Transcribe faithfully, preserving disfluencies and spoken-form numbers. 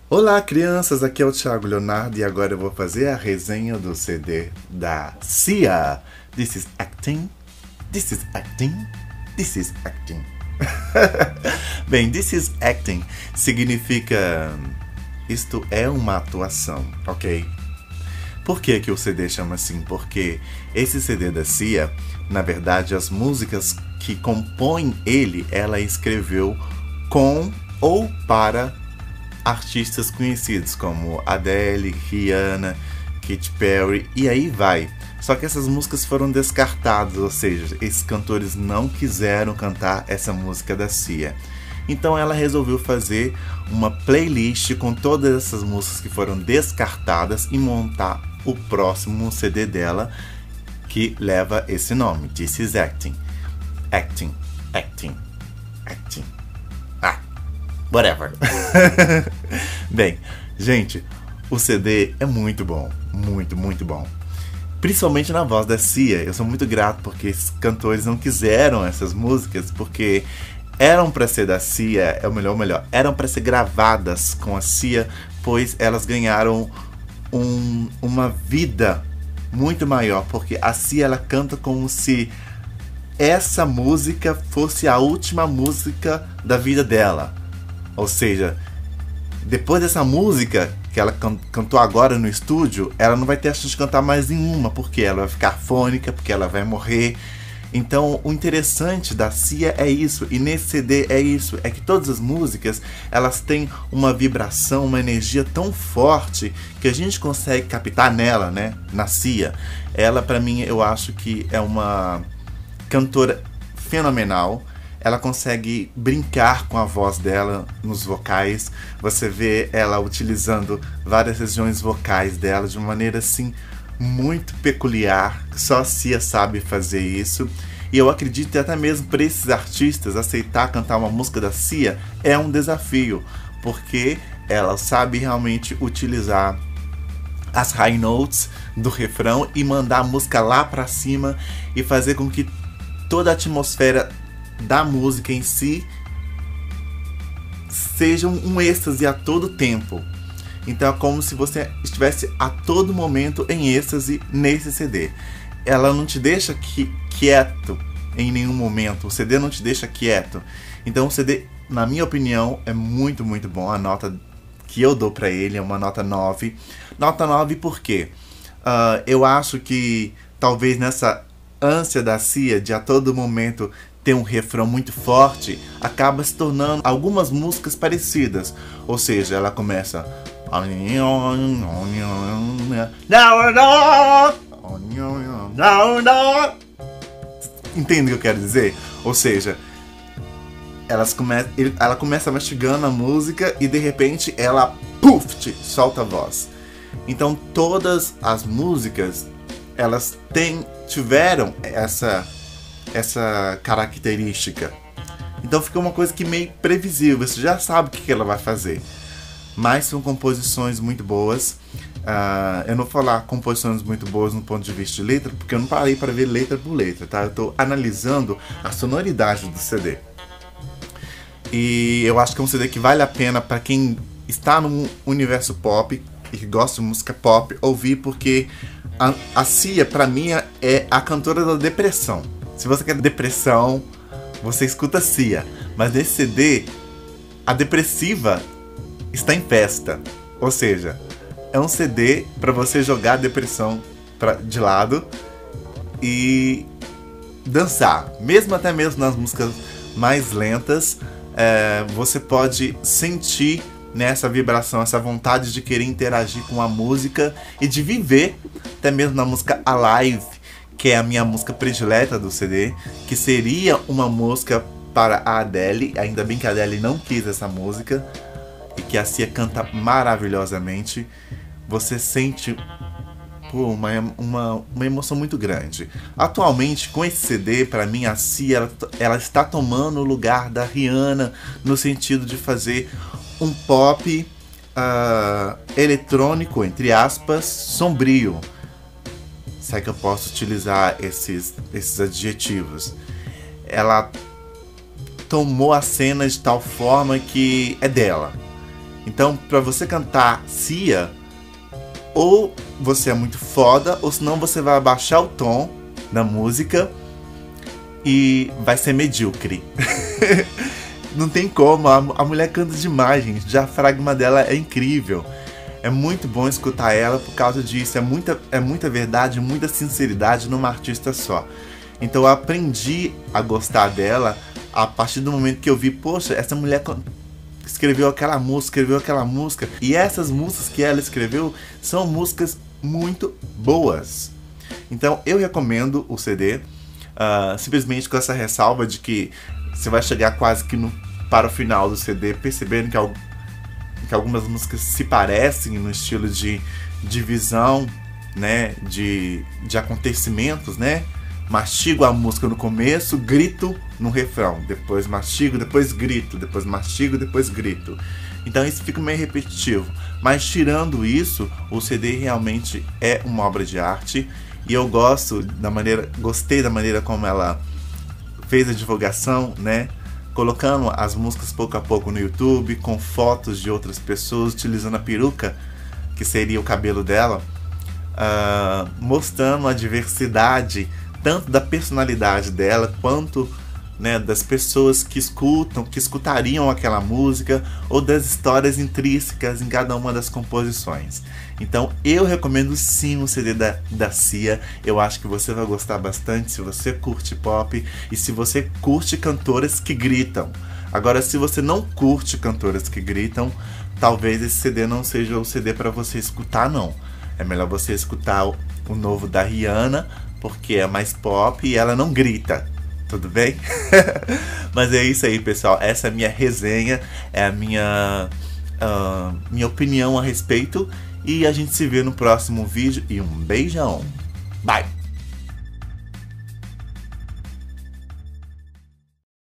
Olá, crianças! Aqui é o Thiago Leonardo e agora eu vou fazer a resenha do C D da Cia. This is acting, this is acting, this is acting. Bem, this is acting significa isto é uma atuação, ok? Por que que o C D chama assim? Porque esse C D da Cia, na verdade, as músicas que compõem ele, ela escreveu com ou para artistas conhecidos como Adele, Rihanna, Katy Perry e aí vai. Só que essas músicas foram descartadas, ou seja, esses cantores não quiseram cantar essa música da Cia. Então ela resolveu fazer uma playlist com todas essas músicas que foram descartadas e montar o próximo C D dela, que leva esse nome, This is Acting. Acting, acting, acting. Ah, whatever. Bem, gente, o C D é muito bom, muito, muito bom. Principalmente na voz da Cia. Eu sou muito grato porque esses cantores não quiseram essas músicas, porque eram para ser da Cia, é o melhor, o melhor, eram para ser gravadas com a Cia, pois elas ganharam um, uma vida muito maior, porque a Cia ela canta como se essa música fosse a última música da vida dela. Ou seja, depois dessa música que ela can cantou agora no estúdio, ela não vai ter a chance de cantar mais nenhuma, porque ela vai ficar fônica, porque ela vai morrer. Então o interessante da Cia é isso, e nesse C D é isso, é que todas as músicas elas têm uma vibração, uma energia tão forte que a gente consegue captar nela, né, na Cia. Ela, pra mim, eu acho que é uma cantora fenomenal. Ela consegue brincar com a voz dela nos vocais. Você vê ela utilizando várias regiões vocais dela de uma maneira assim muito peculiar. Só a Cia sabe fazer isso. E eu acredito que até mesmo para esses artistas aceitar cantar uma música da Cia é um desafio, porque ela sabe realmente utilizar as high notes do refrão e mandar a música lá para cima e fazer com que toda a atmosfera da música em si seja um êxtase a todo tempo. Então é como se você estivesse a todo momento em êxtase nesse C D. Ela não te deixa qui quieto em nenhum momento. O C D não te deixa quieto. Então o C D, na minha opinião, é muito, muito bom. A nota que eu dou pra ele é uma nota nove. Nota nove por quê? Uh, eu acho que talvez nessa ânsia da Cia de a todo momento ter um refrão muito forte, acaba se tornando algumas músicas parecidas. Ou seja, ela começa entende o que eu quero dizer? Ou seja, elas come... ela começa mastigando a música e de repente ela puff, solta a voz. Então todas as músicas elas têm, tiveram essa essa característica. Então fica uma coisa que meio previsível, você já sabe o que ela vai fazer. Mas são composições muito boas. Uh, eu não vou falar composições muito boas no ponto de vista de letra, porque eu não parei para ver letra por letra, tá? Eu estou analisando a sonoridade do C D. E eu acho que é um C D que vale a pena para quem está no universo pop e que gosta de música pop ouvir, porque a, a Cia, pra mim, é a cantora da depressão. Se você quer depressão, você escuta Cia. Mas nesse C D, a depressiva está em festa. Ou seja, é um C D para você jogar a depressão pra, de lado e dançar. Mesmo até mesmo nas músicas mais lentas, é, você pode sentir nessa vibração, essa vontade de querer interagir com a música e de viver, até mesmo na música Alive, que é a minha música predileta do C D, que seria uma música para a Adele. Ainda bem que a Adele não quis essa música e que a Cia canta maravilhosamente. Você sente pô, uma, uma, uma emoção muito grande. Atualmente, com esse C D, para mim, a Cia ela, ela está tomando o lugar da Rihanna no sentido de fazer um pop uh, eletrônico, entre aspas, sombrio. Se é que eu posso utilizar esses, esses adjetivos. Ela tomou a cena de tal forma que é dela. Então, pra você cantar Sia, ou você é muito foda, ou senão você vai abaixar o tom da música e vai ser medíocre. Não tem como, a, a mulher canta demais, gente. O diafragma dela é incrível. É muito bom escutar ela por causa disso. É muita, é muita verdade, muita sinceridade numa artista só. Então eu aprendi a gostar dela a partir do momento que eu vi, poxa, essa mulher escreveu aquela música, escreveu aquela música. E essas músicas que ela escreveu são músicas muito boas. Então eu recomendo o C D, uh, simplesmente com essa ressalva de que você vai chegar quase que no, para o final do C D percebendo que, al, que algumas músicas se parecem no estilo de divisão, né, de, de acontecimentos, né? Mastigo a música no começo, grito no refrão, depois mastigo, depois grito, depois mastigo, depois grito. Então isso fica meio repetitivo. Mas tirando isso, o C D realmente é uma obra de arte e eu gosto da maneira, gostei da maneira como ela fez a divulgação, né? Colocando as músicas pouco a pouco no YouTube, com fotos de outras pessoas, utilizando a peruca, que seria o cabelo dela, uh, mostrando a diversidade tanto da personalidade dela, quanto, né, das pessoas que escutam, que escutariam aquela música, ou das histórias intrínsecas em cada uma das composições. Então eu recomendo sim o C D da, da Sia. Eu acho que você vai gostar bastante se você curte pop e se você curte cantoras que gritam. Agora, se você não curte cantoras que gritam, talvez esse C D não seja o C D para você escutar, não. É melhor você escutar o, o novo da Rihanna, porque é mais pop e ela não grita, tudo bem? Mas é isso aí, pessoal, essa é a minha resenha, é a minha, uh, minha opinião a respeito, e a gente se vê no próximo vídeo, e um beijão, bye!